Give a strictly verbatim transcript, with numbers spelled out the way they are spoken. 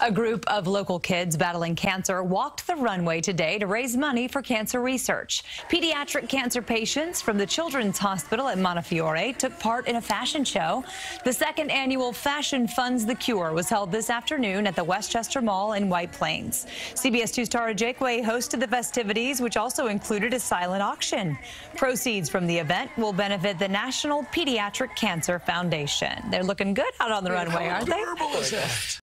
A group of local kids battling cancer walked the runway today to raise money for cancer research. Pediatric cancer patients from the Children's Hospital at Montefiore took part in a fashion show. The second annual Fashion Funds the Cure was held this afternoon at the Westchester Mall in White Plains. C B S two Tara Jakeway hosted the festivities, which also included a silent auction. Proceeds from the event will benefit the National Pediatric Cancer Foundation. They're looking good out on the runway, aren't they?